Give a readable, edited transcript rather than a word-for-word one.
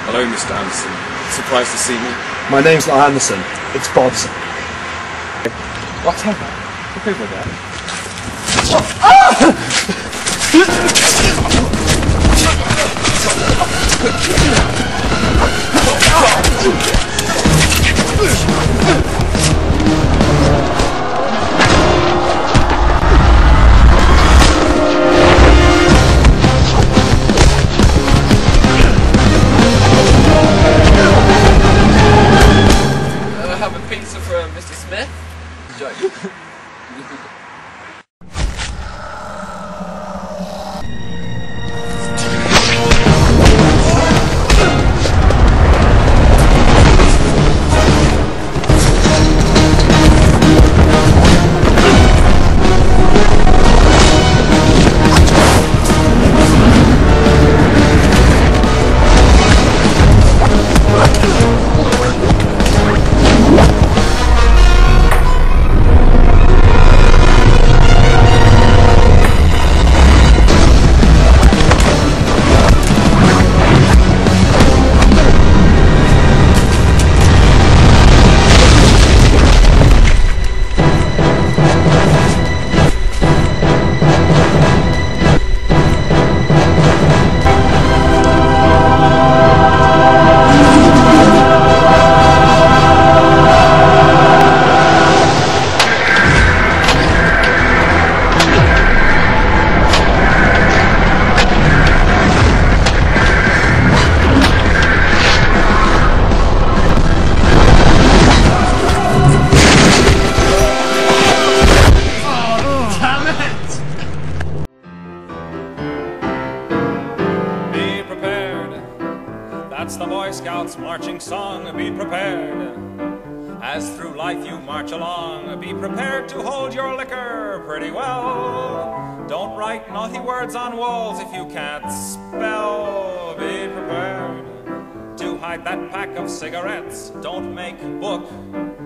Hello, Mr. Anderson. Surprised to see me? My name's not Anderson, it's Bodson. Whatever. Look over there. Have a pizza for Mr. Smith? Joke. That's the Boy Scouts marching song, be prepared. As through life you march along, be prepared to hold your liquor pretty well. Don't write naughty words on walls if you can't spell. Be prepared to hide that pack of cigarettes. Don't make book